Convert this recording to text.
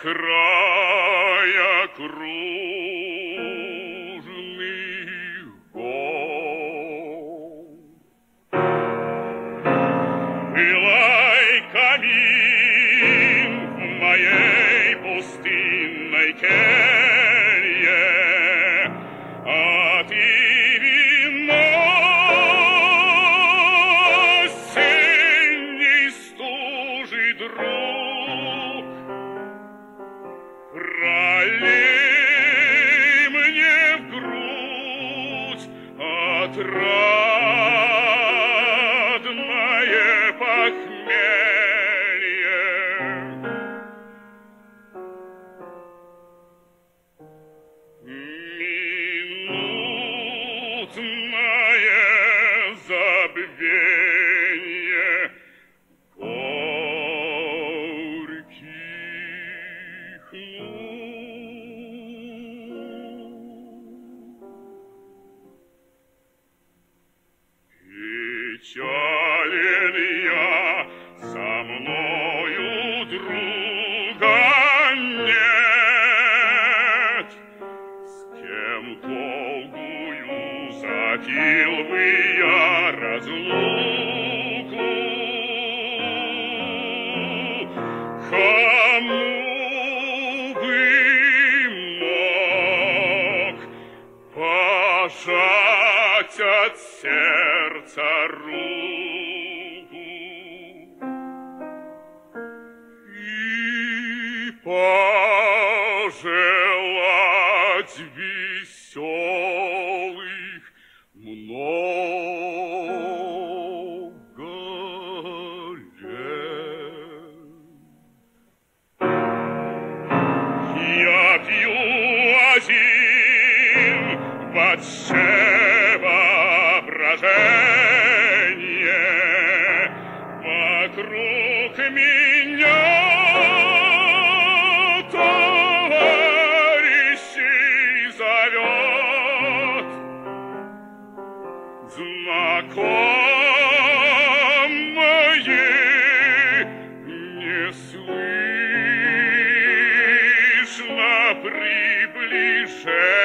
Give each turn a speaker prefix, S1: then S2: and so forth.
S1: края кружных гор. Пылай, камин, в моей пустынной келье, а ты вино осенней стужи, друг. Пролей мне в грудь отрадное похмелье. Минутное забвенье горьких печален я, со мною друга нет, с кем долгую запил бы я разлуку. Кому бы мог пожать от сердца руку и пожелать веселых много лет. Я пью один под воображение, вокруг меня товарищей зовет. Знакомые неслышно приближение.